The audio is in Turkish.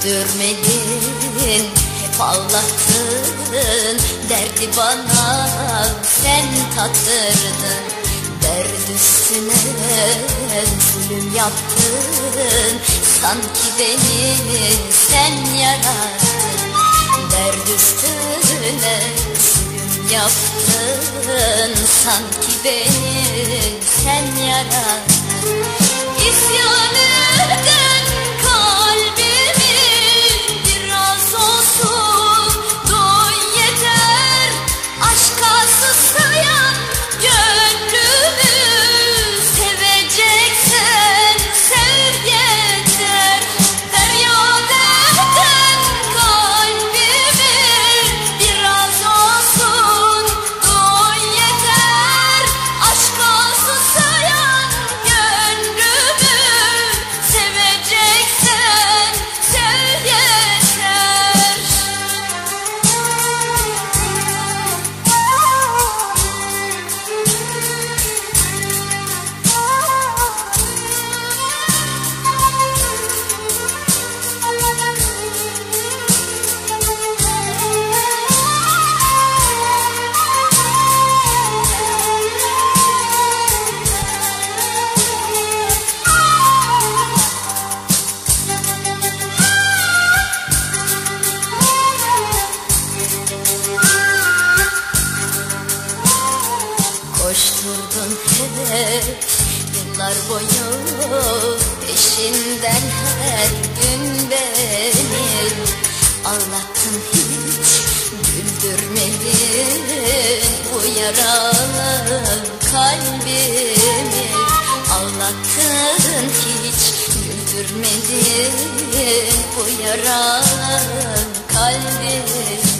güldürmedin, hep ağlattın. Derdi bana sen tattırdın. Derd üstüne zulüm yaptın, sanki beni sen yarattın. Derd üstüne zulüm yaptın, sanki beni sen yarattın. İsyan eden kalbimin biraz olsun doy yeter. Aşka susayan gönlümü seveceksen sev yeter. Feryat eden kalbimin biraz olsun doy yeter. Aşka susayan gönlümü seveceksen sev yeter. Koşturdun hep yıllar boyu peşinden her gün beni. Ağlattın hiç güldürmedin bu yaralı kalbimi. Ağlattın hiç güldürmedin bu yaralı kalbimi.